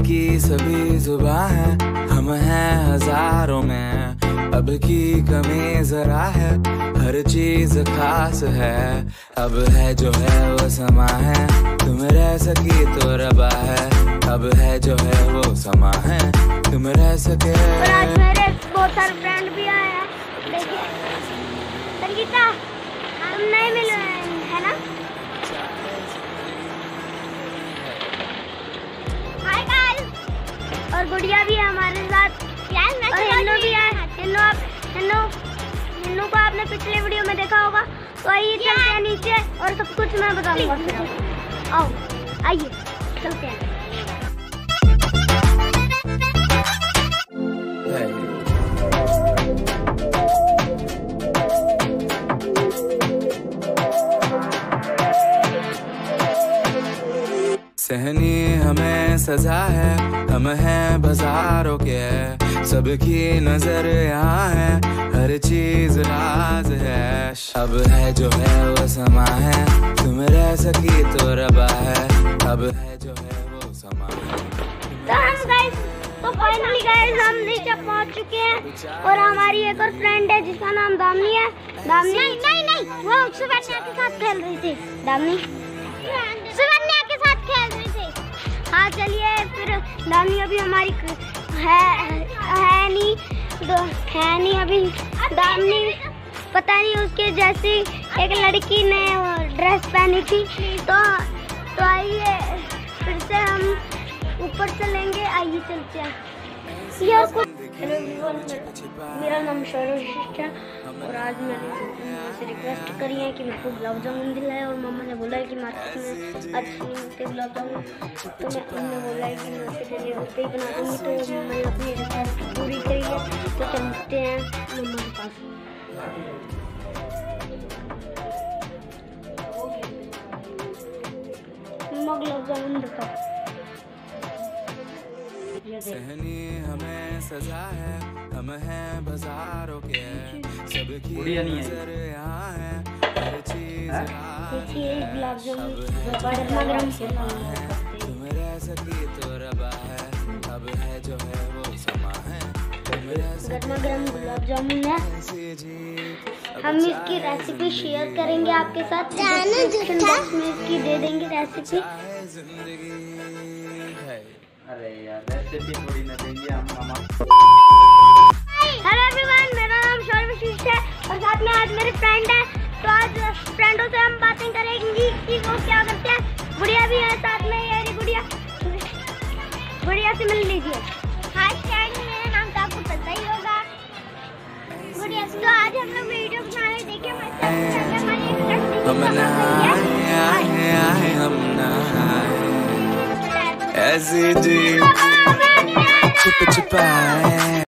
की सभी जुबां है, हम हैं हजारों में, अब की कमी जरा है, हर चीज खास है। अब है जो है वो समा है, तुम रह सकी तो रबा है। अब है जो है वो समा है, तुम रह सके। और आज मेरे बहुत सारे फ्रेंड भी आए हैं। देखिए संगीता, तुम नहीं मिले है ना? Hi guys. और गुड़िया भी है हमारे साथ और हिन्नू भी है। हिन्नू को आपने पिछले वीडियो में देखा होगा। तो आइए चलते हैं नीचे और सब कुछ मैं बताऊंगा। आओ आइए चलते हैं। सहनी हमें सजा है, हम हैं बाजारों के, सबकी नजर यहाँ है, हर चीज राज है। अब है जो है वो समा है, तुम रह सकी तो रबा है। अब है जो है वो समा है। तो फाइनली गाइस हम नीचे पहुंच चुके हैं और हमारी एक और फ्रेंड है जिसका नाम दामिनी है। दामिनी नहीं वो सुवर्णा के साथ खेल रही थी। दामिनी सुवर्णा के साथ खेल रही थी। हाँ चलिए फिर दामिनी अभी हमारी है नहीं अभी। दामिनी पता नहीं उसके जैसी एक लड़की ने ड्रेस पहनी थी। तो आइए फिर से हम ऊपर चलेंगे। आइए चलते हैं। हेलो एवरीवन, मेरा नाम शौर्य है और आज मैंने से रिक्वेस्ट करी है कि मेरे को गुलाब जामुन दिलाए और मम्मा ने बोला है कि मार्केट में आज नहीं मिलते गुलाब जामुन। तो हमने बोला है कि मैं उसके लिए उससे ही बना दूँगी। तो मैंने अपनी रिक्वेस्ट पूरी करी है। तो चलते हैं मम्मा के पास। मम्मा गुलाब जामुन दिखाओ। सहनी हमें सजा है, हम हैं बाजारों के, सबकी नजर यहाँ है, हर चीज देखिए गुलाब जामुन गर्मा गर्म है, तुम रह सकी तो रबा है। अब है जो है वो समा है, गर्मा गर्म गुलाब जामुन है। हम इसकी रेसिपी शेयर करेंगे आपके साथ। डिस्क्रिप्शन बॉक्स में इसकी दे देंगे रेसिपी। अरे यार रेसिपी थोड़ी ना देंगे हम। हेलो एवरीवन, मेरा नाम शौर्य है और साथ में आज मेरे फ्रेंड है। तो आज फ्रेंडों से हम बातें करेंगी कि वो क्या करते हैं। गुड़िया भी है साथ में। ये गुड़िया से मिल लीजिए। हाय फ्रेंड, मेरा नाम तो आपको पता ही होगा। गुड़िया तो आज हम लोग वीडियो बना रहे। देखिए ऐसी जी छुप छुपाए